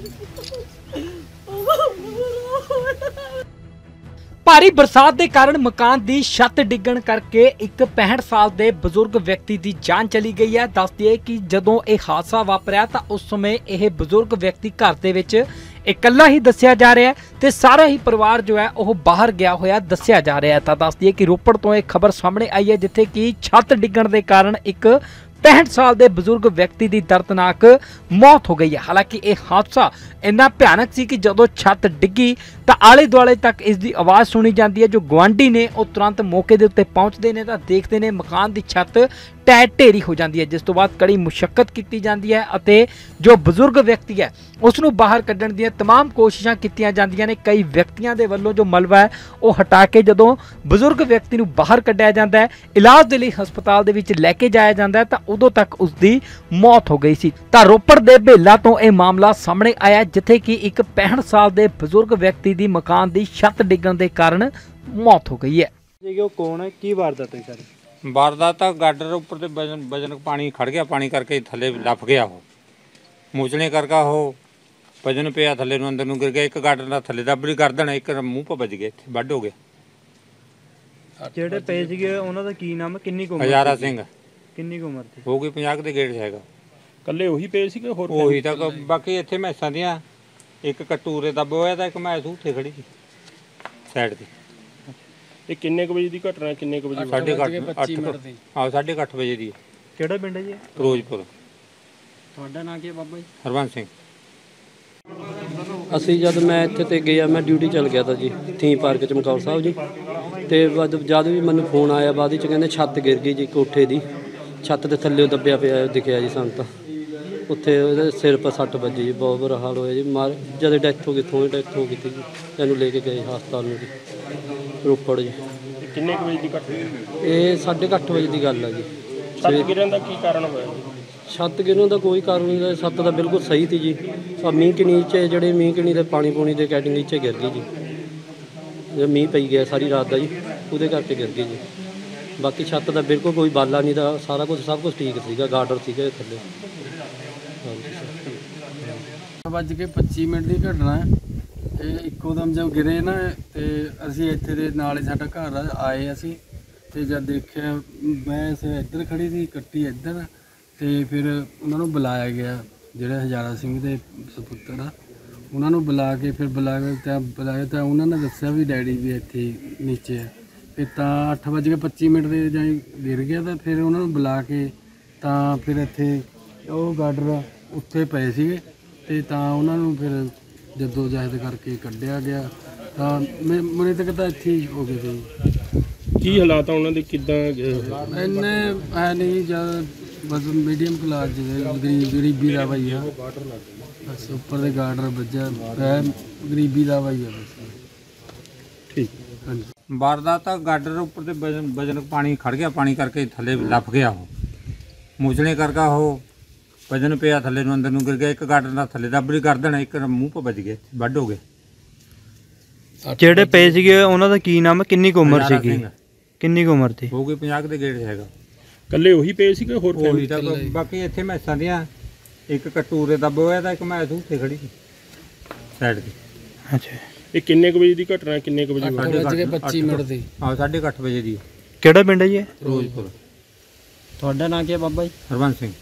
भारी बरसात के कारण मकान की छत डिगण करके एक 65 साल के बजुर्ग व्यक्ति की जान चली गई है। दस दिए कि जदों यह हादसा वापरिया तो उस समय यह बजुर्ग व्यक्ति घर दे विच इकल्ला ही दस्सिया जा रहा है ते सारा ही परिवार जो है वह बाहर गया होया दस्सिया जा रहा है। तो दस दिए कि रोपड़ तो एक खबर सामने आई है जिथे कि छत डिगण के कारण एक 65 साल के बजुर्ग व्यक्ति की दर्दनाक मौत हो गई है। हालांकि यह हादसा इन्ना भयानक सी कि जदों छत डिगी तो आले दुआले तक इसकी आवाज़ सुनी जाती है। जो गुआढ़ी ने वो तुरंत मौके के उत्ते पहुँचते हैं तो देखते हैं मकान की छत ढह ढेरी हो जाती है, जिस तो बाद कड़ी मुशक्कत की जाती है अते जो बजुर्ग व्यक्ति है उसनू बाहर कढ़ण दी तमाम कोशिशां कीतियां जांदियां ने। कई व्यक्तियों के वल्लों जो मलबा है वह हटा के जदों बजुर्ग व्यक्ति नू बाहर कढ़िया जाता है, इलाज के लिए हस्पताल दे विच लैके जाया जाता है तो उदों तक उसकी मौत हो गई सी। तां रोपड़ दे बेला तो यह मामला सामने आया जिथे कि एक 65 साल के बजुर्ग व्यक्ति की मकान की छत डिगण के कारण मौत हो गई है। कौन है की वारदात है सर? वारदात गाडर उपर ते वजन पानी खड़ गया, पानी करके थले लप गया, हो मूचने करके हो वजन पिया थले नूं अंदर नूं गिर गया। एक गाडर दा थले दबड़ी कर देना, एक मूँह पर बज गया, वड हो गया। ਜਿਹੜੇ ਪਏ ਸੀਗੇ ਉਹਨਾਂ ਦਾ ਕੀ ਨਾਮ ਹੈ, ਕਿੰਨੀ ਕੁ ਉਮਰ? हजारा सिंह ਕਿੰਨੀ ਕੁ ਉਮਰ ਸੀ? हो गई 50 ਦੇ ਗੇੜ ਹੈਗਾ। ਕੱਲੇ ਉਹੀ ਪਏ ਸੀਗੇ ਹੋਰ? ਉਹੀ ਤਾਂ ਬਾਕੀ ਇੱਥੇ ਮੈਸਾਂ ਦੀਆਂ ਇੱਕ ਕਟੂਰੇ ਦੱਬ ਹੋਇਆ ਤਾਂ ਇੱਕ ਮੈਸ ਉੱਥੇ ਖੜੀ ਸੀ ਸਾਈਡ ਤੇ। ਇਹ ਕਿੰਨੇ ਕੁ ਵਜੇ ਦੀ ਘਟਨਾ, ਕਿੰਨੇ ਕੁ ਵਜੇ? 8:30 ਮਿੰਟ ਦੀ। ਹਾਂ 8:30 ਵਜੇ ਦੀ। ਕਿਹੜਾ ਪਿੰਡ ਹੈ ਜੀ? ਫਿਰੋਜ਼ਪੁਰ। ਤੁਹਾਡਾ ਨਾਂ ਕੀ ਹੈ ਬਾਬਾ ਜੀ? ਹਰਬੰਸ ਸਿੰਘ। ਅਸੀਂ ਜਦ ਮੈਂ ਇੱਥੇ ਤੇ ਗਿਆ, ਮੈਂ ਡਿਊਟੀ ਚੱਲ ਗਿਆ ਤਾਂ ਜੀ ਥੀਮ ਪਾਰਕ ਚਮਕੌਰ ਸਾਹਿਬ ਜੀ। ਤੇ ਜਦ ਵੀ ਮੈਨੂੰ ਫੋਨ ਆਇਆ ਬਾਅਦ ਵਿੱਚ ਕਹਿੰਦੇ ਛੱਤ ਗਿਰ ਗਈ ਜੀ, ਕੋਠੇ ਦੀ ਛੱਤ ਦੇ ਥੱਲੇ ਦੱਬਿਆ ਪਿਆ ਦਿਖਿਆ ਜੀ ਸਾਨੂੰ। ਤਾਂ ਉੱਥੇ ਉਹਦੇ ਸਿਰ 'ਤੇ ਸੱਟ ਵੱਜੀ ਜੀ, ਬਹੁਤ ਬੁਰਾ ਹਾਲ ਹੋਇਆ ਜੀ। ਜਦ ਡੈਥ ਹੋ ਗਈ, ਥੋੜੀ ਡੈਥ ਹੋ ਗਈ ਸੀ ਜੀ। ਇਹਨੂੰ ਲੈ ਕੇ ਗਏ ਹਸਪਤਾਲ ਨੂੰ ਜੀ, ਰੋਪੜ ਜੀ। ਕਿੰਨੇ ਕੁ ਵਜੇ ਦੀ ਘਟਨਾ? ਇਹ 8:30 ਵਜੇ ਦੀ ਗੱਲ ਆ ਜੀ। ਛੱਤ ਗਿਰਨ ਦਾ ਕੀ ਕਾਰਨ ਹੋਇਆ? ਛੱਤ ਗਿਰਨ ਦਾ ਕੋਈ ਕਾਰਨ ਨਹੀਂ, ਛੱਤ ਦਾ ਬਿਲਕੁਲ ਸਹੀ ਸੀ ਜੀ। ਆ ਮੀਂਹ ਕੇ ਨੀਚੇ ਜਿਹੜੇ ਮੀਂਹ ਕਣੀ ਦੇ ਪਾਣੀ ਪੂਣੀ ਦੇ ਕੈਟਿੰਗ ਨੀਚੇ ਗਿਰ ਗਈ ਜੀ। ਜੇ ਮੀਂਹ ਪਈ ਗਿਆ ਸਾਰੀ ਰਾਤ ਦਾ ਜੀ, ਉਹਦੇ ਕਰਕੇ ਗਿਰ ਗਈ ਜੀ। ਬਾਕੀ ਛੱਤ ਦਾ ਬਿਲਕੁਲ ਕੋਈ ਬਾਲਾ ਨਹੀਂ ਦਾ, ਸਾਰਾ ਕੁਝ ਸਭ ਕੁਝ ਠੀਕ ਸੀਗਾ, ਗਾਰਡਰ ਸੀਗਾ ਥੱਲੇ। ਵੱਜ ਕੇ 25 ਮਿੰਟ ਦੀ ਘਟਨਾ ਹੈ। ਇਹ ਇੱਕੋ ਦਮ ਜਦ ਗਿਰੇ ਨਾ ਤੇ ਅਸੀਂ ਇੱਥੇ ਦੇ ਨਾਲ ਹੀ ਸਾਡਾ ਘਰ ਆਏ ਅਸੀਂ, ਤੇ ਜਦ ਦੇਖਿਆ ਮੈਂ ਇੱਧਰ ਖੜੀ ਸੀ, ਕੱਟੀ ਇੱਧਰ, ਤੇ ਫਿਰ ਉਹਨਾਂ ਨੂੰ ਬੁਲਾਇਆ ਗਿਆ ਜਿਹੜੇ ਹਜ਼ਾਰਾ ਸਿੰਘ ਦੇ ਸਪੁੱਤਰ ਆ, ਉਹਨਾਂ ਨੂੰ ਬੁਲਾ ਕੇ ਫਿਰ ਬੁਲਾਇਆ ਤਾਂ ਉਹਨਾਂ ਨੇ ਦੱਸਿਆ ਵੀ ਡੈਡੀ ਵੀ ਇੱਥੇ ਨੀਚੇ ਹੈ। ਫਿਰ ਤਾਂ 8:25 ਮਿੰਟ ਦੇ ਜਾਈ ਗਿਰ ਗਿਆ। ਤਾਂ ਫਿਰ ਉਹਨਾਂ ਨੂੰ ਬੁਲਾ ਕੇ ਤਾਂ ਫਿਰ ਇੱਥੇ ਉਹ ਗਾਡਰ ਉੱਥੇ ਪਏ ਸੀਗੇ ਤੇ ਤਾਂ ਉਹਨਾਂ ਨੂੰ ਫਿਰ ਜਦੋਂ ਜਹਿਦ ਕਰਕੇ ਕੱਢਿਆ ਗਿਆ ਤਾਂ ਮੇਰੇ ਤੱਕ ਤਾਂ ਇੱਥੇ ਹੀ ਹੋ ਗਏ ਸੀ। ਕੀ ਹਾਲਾਤ ਆ ਉਹਨਾਂ ਦੇ, ਕਿੱਦਾਂ? ਇੰਨੇ ਹੈ ਨਹੀਂ ਜਦ ਬਸ ਮੀਡੀਅਮ ਕਲਾਸ ਦੇ ਗਰੀਬੀ ਦਾ ਭਾਈ ਆ, ਬਸ ਉੱਪਰ ਦੇ ਗਾਰਡਰ ਵੱਜਿਆ ਹੈ, ਗਰੀਬੀ ਦਾ ਭਾਈ ਆ ਬਸ। ਠੀਕ। ਹਾਂਜੀ। ਵਾਰਦਾਤ ਗਾਡਰ ਉੱਪਰ ਤੇ ਵਜਨ ਪਾਣੀ ਖੜ ਗਿਆ, ਪਾਣੀ ਕਰਕੇ ਥੱਲੇ ਲਪ ਗਿਆ, ਹੋ मूचने करके हो वजन पिया थले अंदर नूं गिर गया। एक गाडर दा थले दबड़ी कर देना, एक मूँह पर बज गया, वड हो गया। ਜਿਹੜੇ ਪਏ ਸੀਗੇ ਉਹਨਾਂ ਦਾ ਕੀ ਨਾਮ ਹੈ, ਕਿੰਨੀ ਕੁ ਉਮਰ ਸੀਗੀ? ਕਿੰਨੀ ਕੁ ਉਮਰ ਸੀ? ਹੋ ਗਈ 50 ਦੇ ਗੇੜ ਹੈਗਾ। ਕੱਲੇ ਉਹੀ ਪਏ ਸੀਗੇ ਹੋਰ? ਉਹੀ ਤਾਂ ਬਾਕੀ ਇੱਥੇ ਮੈਸਾਂ ਦੀਆਂ ਇੱਕ ਕਟੂਰੇ ਦੱਬ ਹੋਇਆ ਤਾਂ ਇੱਕ ਮੈਸ ਉੱਥੇ ਖੜੀ ਸੀ ਸਾਈਡ ਤੇ। ਅੱਛਾ। ਇਹ ਕਿੰਨੇ ਕੁ ਵਜੇ ਦੀ ਘਟਨਾ, ਕਿੰਨੇ ਕੁ ਵਜੇ? 8:25 ਮਿੰਟ ਦੀ। ਹਾਂ 8:30 ਵਜੇ ਦੀ। ਕਿਹੜਾ ਪਿੰਡ ਹੈ ਜੀ? ਫਿਰੋਜ਼ਪੁਰ। ਤੁਹਾਡਾ ਨਾਂ ਕੀ ਹੈ ਬਾਬਾ ਜੀ? ਹਰਬੰਸ ਸਿੰਘ।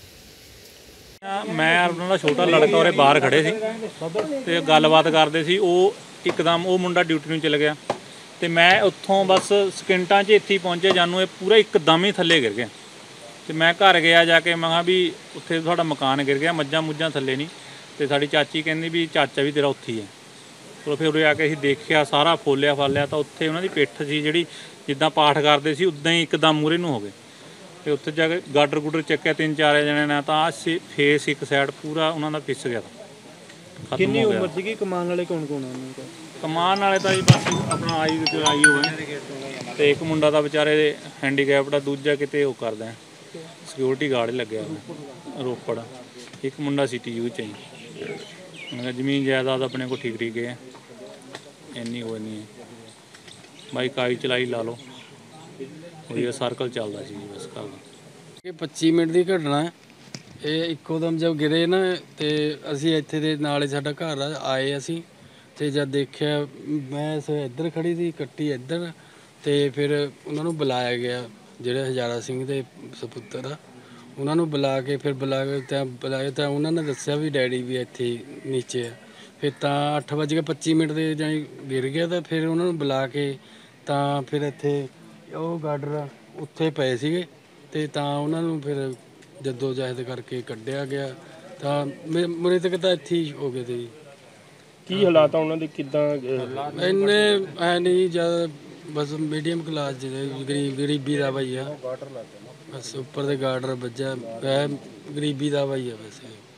ਮੈਂ ਉਹਨਾਂ ਦਾ ਛੋਟਾ ਲੜਕਾ ਉਹਦੇ ਬਾਹਰ ਖੜੇ ਸੀ ਤੇ ਗੱਲਬਾਤ ਕਰਦੇ ਸੀ। ਉਹ ਇੱਕਦਮ ਉਹ ਮੁੰਡਾ ਡਿਊਟੀ ਨੂੰ ਚਲ ਗਿਆ ਤੇ ਮੈਂ ਉੱਥੋਂ ਬਸ ਸਕਿੰਟਾਂ 'ਚ ਇੱਥੇ ਪਹੁੰਚੇ ਜਾਨੂੰ ਇਹ ਪੂਰਾ ਇੱਕਦਮ ਹੀ ਥੱਲੇ ਗਿਰ ਗਿਆ। ਤੇ ਮੈਂ ਘਰ ਗਿਆ ਜਾ ਕੇ, ਮੈਂ ਕਿਹਾ ਵੀ ਉੱਥੇ ਤੁਹਾਡਾ ਮਕਾਨ ਗਿਰ ਗਿਆ, ਮੱਝਾਂ ਮੁੱਝਾਂ ਥੱਲੇ ਨਹੀਂ। ਤੇ ਸਾਡੀ ਚਾਚੀ ਕਹਿੰਦੀ ਵੀ ਚਾਚਾ ਵੀ ਤੇਰਾ ਉੱਥੇ ਹੀ ਹੈ। ਚਲੋ ਫਿਰ ਉਰੇ ਆ ਕੇ ਅਸੀਂ ਦੇਖਿਆ, ਸਾਰਾ ਫੋਲਿਆ ਫਾਲਿਆ ਤਾਂ ਉੱਥੇ ਉਹਨਾਂ ਦੀ ਪਿੱਠ ਸੀ ਜਿਹੜੀ ਜਿੱਦਾਂ ਪਾਠ ਕਰਦੇ ਸੀ ਉੱਦਾਂ ਹੀ ਇੱਕਦਮ ਮੂਹਰੇ ਨੂੰ ਹੋ ਗਏ। ਤੇ ਉੱਥੇ ਜਾ ਕੇ ਗਾਡਰ ਗੁਡਰ ਚੱਕਿਆ 3-4 ਜਣੇ ਨੇ ਤਾਂ ਫੇਸ ਇੱਕ ਸਾਈਡ ਪੂਰਾ ਉਹਨਾਂ ਦਾ ਪਿਸ ਗਿਆ। ਕਿੰਨੀ ਉਮਰ ਸੀਗੀ? ਕਮਾਨ ਵਾਲੇ ਕੌਣ ਕੌਣ ਆ? ਕਮਾਨ ਵਾਲੇ ਤਾਂ ਜੀ ਬਸ ਆਪਣਾ ਆਈ ਹੋਏ ਤੇ ਇੱਕ ਮੁੰਡਾ ਤਾਂ ਵਿਚਾਰੇ ਹੈਂਡੀਕੈਪਡ ਆ, ਦੂਜਾ ਕਿਤੇ ਉਹ ਕਰਦਾ ਸਿਕਿਉਰਿਟੀ ਗਾਰਡ ਲੱਗਿਆ ਰੋਪੜ। ਇੱਕ ਮੁੰਡਾ CTU 'ਚ ਹੀ। ਮੈਂ ਕਿਹਾ ਜ਼ਮੀਨ ਜਾਇਦਾਦ ਆਪਣੇ ਕੋਲ ਠੀਕ ਗਏ ਇੰਨੀ ਉਹ ਨਹੀਂ ਹੈ ਬਾਈ, ਕਾਈ ਚਲਾਈ ਲਾ ਲਓ, ਉਹੀ ਸਰਕਲ ਚੱਲਦਾ ਸੀ ਬਸ ਘਰ ਦਾ। ਇਹ 25 ਮਿੰਟ ਦੀ ਘਟਨਾ ਹੈ ਇਹ ਇੱਕੋਦਮ ਜਦ ਗਿਰੇ ਨਾ ਤੇ ਅਸੀਂ ਇੱਥੇ ਦੇ ਨਾਲ ਹੀ ਸਾਡਾ ਘਰ ਆ, ਆਏ ਅਸੀਂ ਤੇ ਜਦ ਦੇਖਿਆ ਮੈਂ ਇੱਧਰ ਖੜੀ ਸੀ, ਕੱਟੀ ਇੱਧਰ, ਤੇ ਫਿਰ ਉਹਨਾਂ ਨੂੰ ਬੁਲਾਇਆ ਗਿਆ ਜਿਹੜੇ ਹਜ਼ਾਰਾ ਸਿੰਘ ਦੇ ਸਪੁੱਤਰ ਆ, ਉਹਨਾਂ ਨੂੰ ਬੁਲਾਇਆ ਤਾਂ ਉਹਨਾਂ ਨੇ ਦੱਸਿਆ ਵੀ ਡੈਡੀ ਵੀ ਇੱਥੇ ਨੀਚੇ ਆ। ਫਿਰ ਤਾਂ 8:25 ਦੇ ਜਾਣੀ ਗਿਰ ਗਿਆ, ਤਾਂ ਫਿਰ ਉਹਨਾਂ ਨੂੰ ਬੁਲਾ ਕੇ ਤਾਂ ਫਿਰ ਇੱਥੇ ਉਹ ਗਾਡਰ ਉੱਥੇ ਪਏ ਸੀਗੇ, ਤੇ ਤਾਂ ਉਹਨਾਂ ਨੂੰ ਫਿਰ ਜੱਦੋ ਜਹਿਦ ਕਰਕੇ ਕੱਢਿਆ ਗਿਆ। ਤਾਂ ਮੇਰੇ ਤੱਕ ਤਾਂ ਇੱਥੇ ਹੀ ਹੋ ਗਏ ਤੇ ਜੀ। ਕੀ ਹਾਲਾਤ ਆ ਉਹਨਾਂ ਦੇ, ਕਿੱਦਾਂ ਇੰਨੇ ਐ ਨਹੀਂ ਜ਼ਿਆਦਾ, ਬਸ ਮੀਡੀਅਮ ਕਲਾਸ ਜਿਹੇ ਗਰੀਬੀ ਦਾ ਭਾਈ ਆ, ਬਸ ਉੱਪਰ ਦੇ ਗਾਰਡਰ ਵੱਜਾ, ਗਰੀਬੀ ਦਾ ਭਾਈ ਆ ਵੈਸੇ।